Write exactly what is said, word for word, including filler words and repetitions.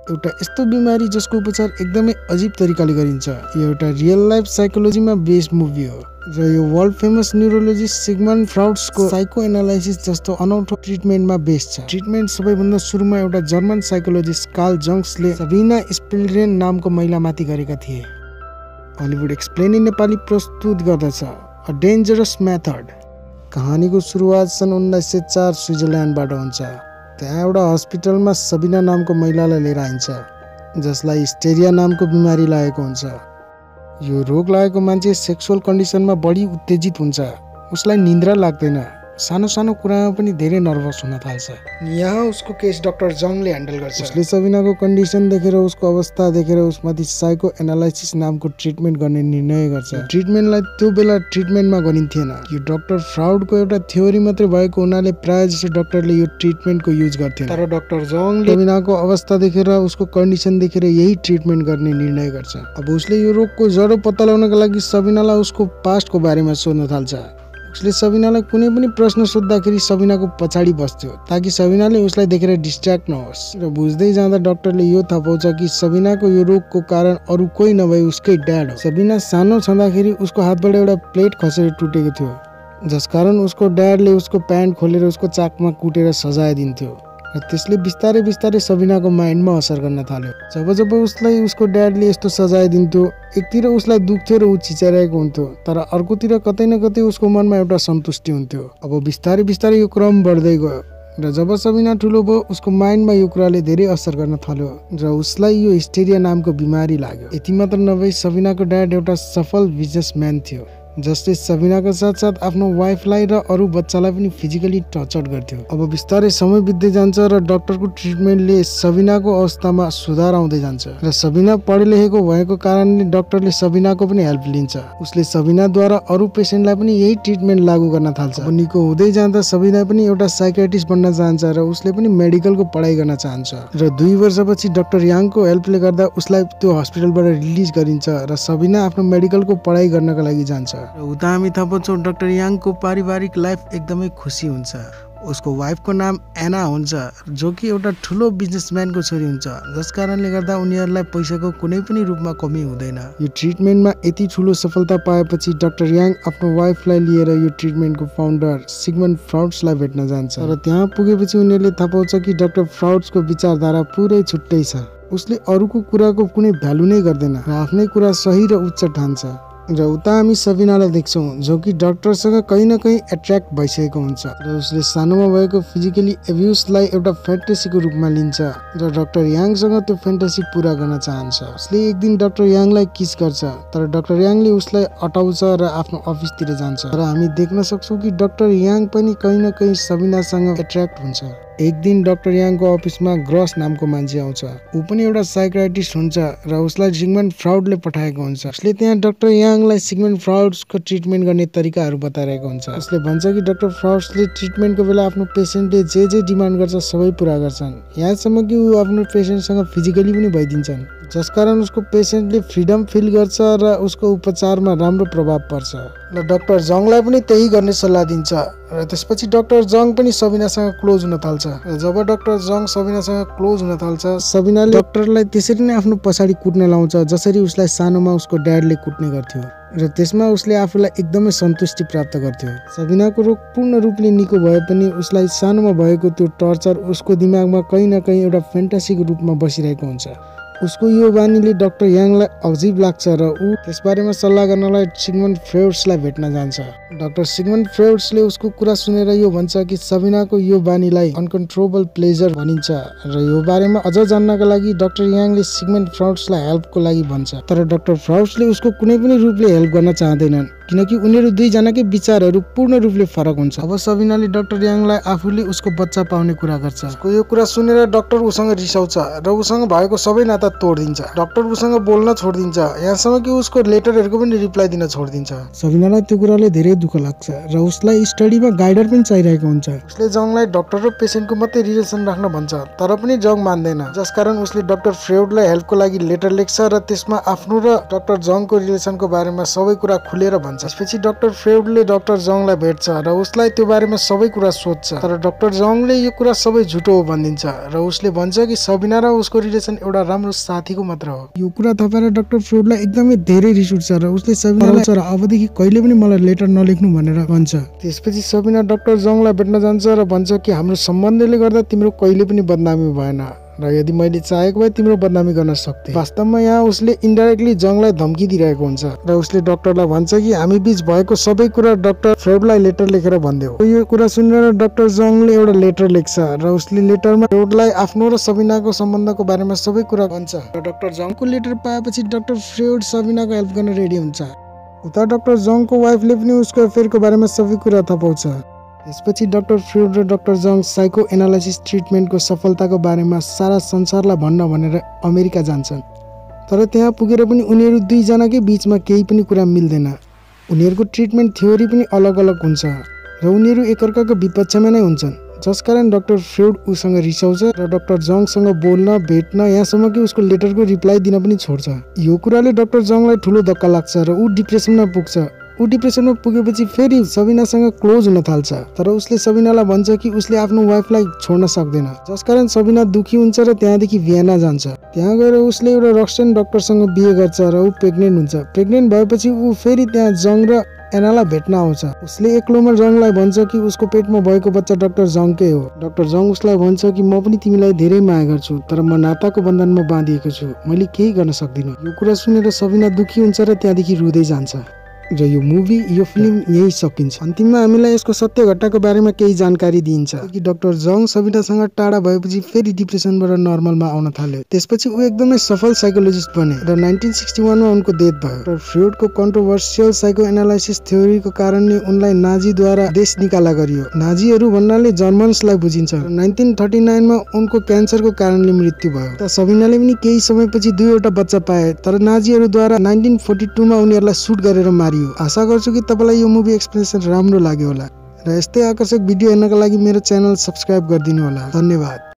एउटा यस्तो बिमारी जसको उपचार एकदमै अजीब तरिकाले गरिन्छ। यो एउटा रियल लाइफ साइकोलोजीमा बेस्ड मुभी हो र यो वर्ल्ड फेमस न्युरोलोजिस्ट सिगमन्ड फ्राउड्सको साइको एनालाइसिस जस्तो अनौठो ट्रिटमेन्टमा बेस्ड छ। ट्रिटमेन्ट सबैभन्दा सुरुमा एउटा जर्मन साइकोलोजिस्ट कार्ल जङ्सले सबिना स्पिल्ड्रेन नामको महिलामाथि गरेका थिए। हलिउड एक्सप्लेन नेपाली प्रस्तुत गर्दछ अ डेन्जरस मेथड। कहानीको सुरुवात सन् उन्नाइस सय चार स्विजरल्यान्डबाट हुन्छ। त्यहाँ एउटा हस्पिटलमा सबिना नामको महिलालाई लिएर आइन्छ जसलाई हिस्टेरिया नामको बिमारी लागेको हुन्छ। यो रोग लागेको मान्छे सेक्सुअल कन्डिसनमा बढी उत्तेजित हुन्छ। उसलाई निन्द्रा लाग्दैन, सानो सानो कुरामा पनि धेरै नर्भस हुन थाल्छ। यहाँ उसको केस डाक्टर जङले ह्यान्डल गर्छ। उसले सबिनाको कन्डिसन देखेर उसको अवस्था देखेर उसमाथि साइको एनालाइसिस नामको ट्रिटमेन्ट गर्ने निर्णय गर्छ। ट्रिटमेन्टलाई त्यो बेला ट्रिटमेन्टमा गरिन्थेन। यो डाक्टर फ्राउडको एउटा थ्योरी मात्रै भएको हुनाले प्राय जसो डाक्टरले यो ट्रिटमेन्टको युज गर्थे। तर डाक्टर जङले सबिनाको अवस्था देखेर उसको कन्डिसन देखेर यही ट्रिटमेन्ट गर्ने निर्णय गर्छ। अब उसले यो रोगको जडो पत्ता लगाउनका लागि सबिनालाई उसको पास्टको बारेमा सोध्न थाल्छ। उसले सबिनालाई कुनै पनि प्रश्न सोद्धाखेरि सबिनाको पछाडि बस्थ्यो ताकि सबिनाले उसलाई देखेर डिस्ट्र्याक्ट नहोस्। र बुझ्दै जाँदा डाक्टरले यो थाहा पाउँछ कि सबिनाको यो रोगको कारण अरू कोही नभए उसकै ड्याड हो। सबिना सानो छँदाखेरि उसको हातबाट एउटा प्लेट खसेर टुटेको थियो जसकारण उसको ड्याडले उसको प्यान्ट खोलेर उसको चाकमा कुटेर सजाय दिन्थ्यो र त्यसले बिस्तारै बिस्तारै सबिनाको माइन्डमा असर गर्न थाल्यो। जब जब उसलाई उसको ड्याडले यस्तो सजाय दिन्थ्यो एकतिर उसलाई दुख्थ्यो र ऊ चिच्याइरहेको हुन्थ्यो तर अर्कोतिर कतै न कतै उसको मनमा एउटा सन्तुष्टि हुन्थ्यो। अब बिस्तारै बिस्तारै यो क्रम बढ्दै गयो र जब सबिना ठुलो भयो उसको माइन्डमा यो कुराले धेरै असर गर्न थाल्यो र उसलाई यो हिस्टेरिया नामको बिमारी लाग्यो। यति मात्र नभई सबिनाको ड्याड एउटा सफल बिजनेसम्यान थियो जसले सबिनाको साथसाथ आफ्नो वाइफलाई र अरू बच्चालाई पनि फिजिकली टर्चर गर्थ्यो। अब बिस्तारै समय बित्दै जान्छ र डाक्टरको ट्रिटमेन्टले सबिनाको अवस्थामा सुधार आउँदै जान्छ र सबिना पढे लेखेको भएको कारणले डाक्टरले सबिनाको पनि हेल्प लिन्छ। उसले सबिनाद्वारा अरू पेसेन्टलाई पनि यही ट्रिटमेन्ट लागू गर्न थाल्छ। अब निको हुँदै जाँदा सबिना पनि एउटा साइकियाट्रिस्ट बन्न चाहन्छ र उसले पनि मेडिकलको पढाइ गर्न चाहन्छ र दुई वर्षपछि डाक्टर याङको हेल्पले गर्दा उसलाई त्यो हस्पिटलबाट रिलिज गरिन्छ र सबिना आफ्नो मेडिकलको पढाइ गर्नका लागि जान्छ। र उता हामी थाहा पाउँछौँ डाक्टर याङको पारिवारिक लाइफ एकदमै खुसी हुन्छ। उसको वाइफको नाम एना हुन्छ जो कि एउटा ठुलो बिजनेसम्यानको छोरी हुन्छ जस कारणले गर्दा उनीहरूलाई पैसाको कुनै पनि रूपमा कमी हुँदैन। यो ट्रिटमेन्टमा यति ठुलो सफलता पाएपछि डाक्टर याङ आफ्नो वाइफलाई लिएर यो ट्रिटमेन्टको फाउन्डर सिगमन्ड फ्राउड्सलाई भेट्न जान्छ र त्यहाँ पुगेपछि उनीहरूले थाहा पाउँछ कि डाक्टर फ्राउड्सको विचारधारा पुरै छुट्टै छ। उसले अरूको कुराको कुनै भ्यालु नै गर्दैन र आफ्नै कुरा सही र उच्च ठान्छ। र उता हामी सबिनालाई देख्छौँ जो कि डाक्टरसँग कहीँ न कहीँ एट्र्याक्ट भइसकेको हुन्छ र उसले सानोमा भएको फिजिकली एब्युजलाई एउटा फ्यान्टेसीको रूपमा लिन्छ र डाक्टर याङसँग त्यो फ्यान्टेसी पुरा गर्न चाहन्छ। उसले एक दिन डाक्टर याङलाई किस गर्छ तर डाक्टर याङले उसलाई अटाउँछ र आफ्नो अफिसतिर जान्छ र हामी देख्न सक्छौँ कि डाक्टर याङ पनि कहीँ न कहीँ सबिनासँग एट्र्याक्ट हुन्छ। एक दिन डाक्टर याङको अफिसमा ग्रस नामको मान्छे आउँछ। ऊ पनि एउटा साइकियाट्रिस्ट हुन्छ र उसलाई सिगमन्ड फ्राउडले पठाएको हुन्छ। उसले त्यहाँ डाक्टर याङलाई सिगमन्ड फ्राउड्सको ट्रिटमेन्ट गर्ने तरिकाहरू बताइरहेको हुन्छ। उसले भन्छ कि डाक्टर फ्राउड्सले ट्रिटमेन्टको बेला आफ्नो पेसेन्टले जे जे डिमान्ड गर्छ सबै पुरा गर्छन्, यहाँसम्म कि ऊ आफ्नो पेसेन्टसँग फिजिकली पनि भइदिन्छन् जसकारण उसको पेसेन्टले फ्रिडम फिल गर्छ र उसको उपचारमा राम्रो प्रभाव पर्छ र डाक्टर जङलाई पनि त्यही गर्ने सल्लाह दिन्छ र त्यसपछि डाक्टर जङ पनि सबिनासँग क्लोज हुन थाल्छ र जब डाक्टर जङ सबिनासँग क्लोज हुन थाल्छ सबिनाले डाक्टरलाई त्यसरी नै आफ्नो पछाडि कुट्न लाउँछ जसरी उसलाई सानोमा उसको ड्याडले कुट्ने गर्थ्यो र त्यसमा उसले आफूलाई एकदमै सन्तुष्टि प्राप्त गर्थ्यो। सबिनाको रोग पूर्ण रूपले निको भए पनि उसलाई सानोमा भएको त्यो टर्चर उसको दिमागमा कहीँ न कहीँ एउटा फ्यान्टेसीको रूपमा बसिरहेको हुन्छ। उसको यो बानीले डाक्टर याङलाई अजिब लाग्छ र ऊ त्यसबारेमा सल्लाह गर्नलाई सिगमन्ड फ्राउड्सलाई भेट्न जान्छ। डाक्टर सिगमन्ड फ्राउड्सले उसको कुरा सुनेर यो भन्छ कि सबिनाको यो बानीलाई अनकन्ट्रोलेबल प्लेजर भनिन्छ र यो बारेमा अझ जान्नका लागि डाक्टर याङले सिगमन्ड फ्राउड्सलाई हेल्पको लागि भन्छ। तर डाक्टर फ्राउड्सले उसको कुनै पनि रूपले हेल्प गर्न चाहँदैनन् किनकि उनीहरू दुईजनाकै विचारहरू पूर्ण रूपले फरक हुन्छ। अब सबिनाले डाक्टर याङलाई आफूले उसको बच्चा पाउने कुरा गर्छ। उसको यो कुरा सुनेर डाक्टर उसँग रिसाउँछ र उसँग भएको सबै नाता तोडिदिन्छ। डाक्टर उसँग बोल्न छोडिदिन्छ यहाँसम्म कि उसको लेटरहरूको पनि रिप्लाई दिन छोडिदिन्छ। सबिनालाई त्यो कुराले धेरै दुःख लाग्छ र उसलाई स्टडीमा गाइडर पनि चाहिरहेको हुन्छ। उसले जङलाई डाक्टर र पेसेन्टको मात्रै रिलेसन राख्न भन्छ तर पनि जङ मान्दैन, जसकारण उसले डाक्टर फ्रेउडलाई हेल्पको लागि लेटर लेख्छ र त्यसमा आफ्नो र डाक्टर जङको रिलेसनको बारेमा सबै कुरा खुलेर भन्छ। त्यसपछि डाक्टर फ्रेउडले डाक्टर जङलाई भेट्छ र उसलाई त्यो बारेमा सबै कुरा सोध्छ, तर डाक्टर जङले यो कुरा सबै झुटो हो भनिदिन्छ र उसले भन्छ कि सबिना र उसको रिलेसन एउटा राम्रो साथीको मात्र हो। यो कुरा थाहा पाएर डाक्टर फ्रेउडलाई एकदमै धेरै रिस उठ्छ र उसले सबिनालाई र अबदेखि कहिले पनि मलाई लेटर नलेख्नु भनेर भन्छ। त्यसपछि सबिना डाक्टर जङलाई भेट्न जान्छ र भन्छ कि हाम्रो सम्बन्धले गर्दा तिम्रो कहिले पनि बदनामी भएन र यदि मैले चाहेको भए तिम्रो बदनामी गर्न सक्थे। वास्तवमा यहाँ उसले इन्डाइरेक्टली जङलाई धम्की दिइरहेको हुन्छ र उसले डाक्टरलाई भन्छ कि हामी बीच भएको सबै कुरा डाक्टर फ्रेउडलाई लेटर लेखेर भनिदेऊ। यो कुरा सुनेर डाक्टर जङले एउटा लेटर लेख्छ र उसले लेटरमा फ्रेउडलाई आफ्नो र सबिनाको सम्बन्धको बारेमा सबै कुरा भन्छ र डाक्टर जङको लेटर पाएपछि डाक्टर फ्रेउड सबिनाको हेल्प गर्न रेडी हुन्छ। उता डाक्टर जङको वाइफले पनि उसको अफेयरको बारेमा सबै कुरा थाहा पाउँछ। त्यसपछि डाक्टर फ्रेउड र डाक्टर जङ साइको एनालाइसिस ट्रिटमेन्टको सफलताको बारेमा सारा संसारलाई भन्न भनेर अमेरिका जान्छन्, तर त्यहाँ पुगेर पनि उनीहरू दुईजनाकै बीचमा केही पनि कुरा मिल्दैन। उनीहरूको ट्रिटमेन्ट थ्योरी पनि अलग अलग हुन्छ र उनीहरू एकअर्काको विपक्षमा नै हुन्छन्, जसकारण डाक्टर फ्रेउड उसँग रिसाउँछ र डाक्टर जङसँग बोल्न भेट्न यहाँसम्म कि उसको लेटरको रिप्लाई दिन पनि छोड्छ। यो कुराले डाक्टर जङलाई ठुलो धक्का लाग्छ र ऊ डिप्रेसनमा पुग्छ। ऊ डिप्रेसनमा पुगेपछि फेरि सबिनासँग क्लोज हुन थाल्छ, तर उसले सबिनालाई भन्छ कि उसले आफ्नो वाइफलाई छोड्न सक्दैन, जसकारण सबिना दुखी हुन्छ र त्यहाँदेखि भियना जान्छ। त्यहाँ गएर उसले एउटा रक्सन डाक्टरसँग बिहे गर्छ र ऊ प्रेग्नेन्ट हुन्छ। प्रेग्नेन्ट भएपछि ऊ फेरि त्यहाँ जङ र एनालाई भेट्न आउँछ। उसले एक्लोमा जङलाई भन्छ कि उसको पेटमा भएको बच्चा डाक्टर जङकै हो। डाक्टर जङ उसलाई भन्छ कि म पनि तिमीलाई धेरै माया गर्छु, तर म नाताको बन्धनमा बाँधिएको छु, मैले केही गर्न सक्दिनँ। यो कुरा सुनेर सबिना दुखी हुन्छ र त्यहाँदेखि रुँदै जान्छ र यो मुभी यो फिल्म यही सकिन्छ। अन्तिममा हामीलाई यसको सत्य घटनाको बारेमा केही जानकारी दिइन्छ कि डाक्टर जङ सबिनासँग टाढा भएपछि फेरि डिप्रेसनबाट नर्मलमा आउन थाल्यो। त्यसपछि ऊ एकदमै सफल साइकोलोजिस्ट बने र नाइन्टिन सिक्सटी वानमा उनको डेथ भयो। डाक्टर फ्रेउडको कन्ट्रोभर्सियल साइको एनालाइसिस थ्योरीको कारणले उनलाई नाजीद्वारा देश निकाला गरियो। नाजीहरू भन्नाले जर्मन्सलाई बुझिन्छ। नाइन्टिन थर्टी नाइनमा उनको क्यान्सरको कारणले मृत्यु भयो। त सबिनाले पनि केही समयपछि दुईवटा बच्चा पाए, तर नाजीहरूद्वारा नाइन्टिन फोर्टी टूमा उनीहरूलाई सुट गरेर मारियो। आशा गर्छु कि तपाईलाई यो मुभी एक्सप्लेनेसन राम्रो लाग्यो होला र यस्तै आकर्षक भिडियो हेर्नका लागि मेरो च्यानल सब्स्क्राइब गरिदिनु होला। धन्यवाद।